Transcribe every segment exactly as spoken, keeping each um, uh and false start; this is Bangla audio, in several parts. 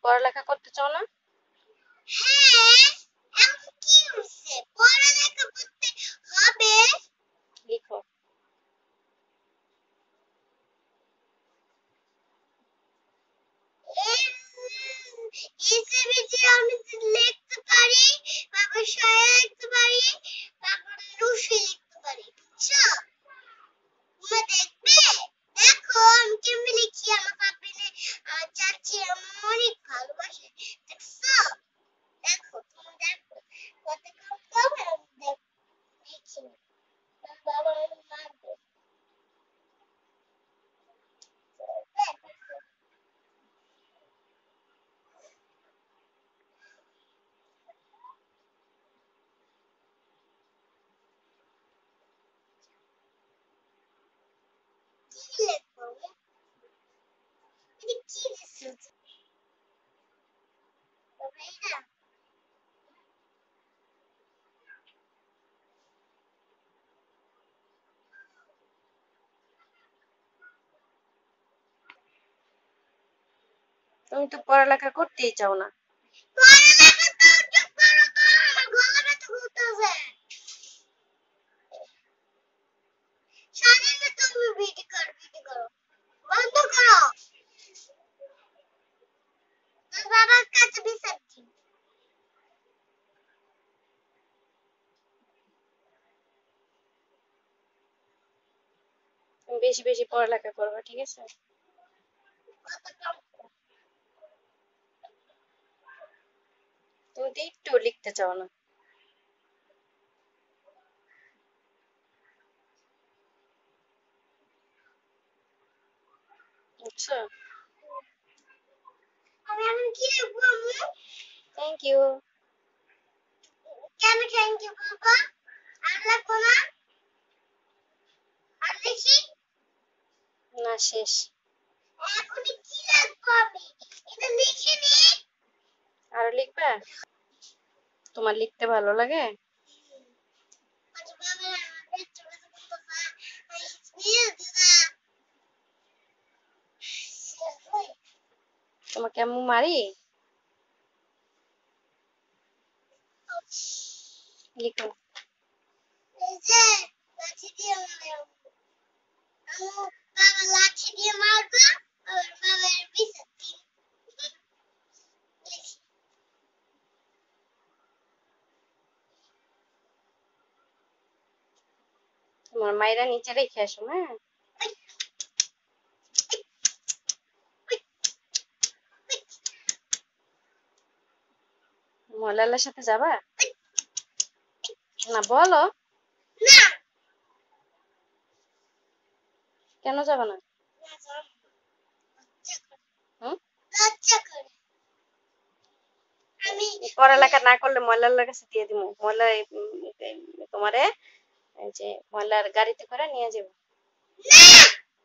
পড়ালেখা করতে চাও না? হ্যাঁ, এখন কি হইছে? পড়ালেখা করতে হবে। লিখো। এসিবিজি আমি লিখতে পারি, তারপর সায়া লিখতে পারি, তারপর রুশি লিখতে পারি। বুঝছো? তোমরা দেখবে? দেখো আমি কেমনে লিখি। আমার পাপিনে চাচি আমার অনেক ভালোবাসে। দেখছো? দেখো তুমি দেখো কত কম আমি দেখ লিখি। বাবা আমি মারবে। কি লিখবো? এটা কি দিছো? ভাইরা তুমি তো পড়ালেখা করতেই চাও না। পড়ালেখা তো চুপ করো তো, আমার গলা ব্যথা করতেছে। সারাদিন তো তুমি ভিডিও করো ভিডিও করো, বন্ধ করো। তোর বাবার কাছে বিচার দিই। তুমি বেশি বেশি পড়ালেখা করবে, ঠিক আছে? কত কাম তুমি তো একটু লিখতে চাও না। বুঝছো? আমি এখন কি লিখবো আম্মু? Thank you. কেন থ্যাংক ইউ বলবো? আর লিখবো না? আর লিখি? না, শেষ। এখন কি লিখবো আমি? এটা লিখে নি। আরো লিখবা? তোমার লিখতে ভালো লাগে? আচ্ছা বাবা আমার চলে যেতে পারে। এই দিদা। তোমাকে আম্মু মারি? লিখো। এই যে লাঠি দিয়ে মারে আম্মু। আম্মু বাবা লাঠি দিয়ে মারবে আর বাবার বিচার দিই। লিখি। তোমার মায়েরা নিচে রেখে আসো, হ্যাঁ? মলালার সাথে যাবা? না, বলো। না কেন যাবা না? না যাও। লজ্জা করে। হুম? লজ্জা করে। আমি পড়ালেখা না করলে ময়লার কাছে দিয়ে দিবো। ময়লা তোমারে এই যে ময়লার গাড়িতে করে নিয়ে যাবো। না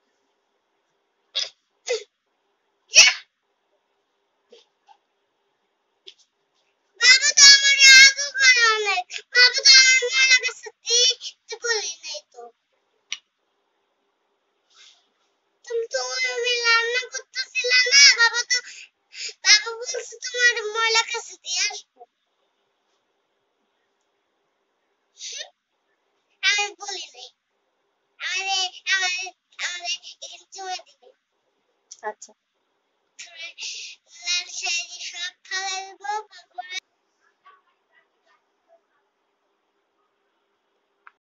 বাবা তো আমার আগু করে অনেক। বাবা তো আমার ময়লা কাছে দিতে বলি নাই তো। তুমি তো আমি রান্না করতেছিলা না, বাবা তো বাবা বলছে তোমার ময়লা কাছে দিয়ে আসবো। আমি বলি নাই। আমারে আমারে আমারে এখানে চুমা দিবে। আচ্ছা।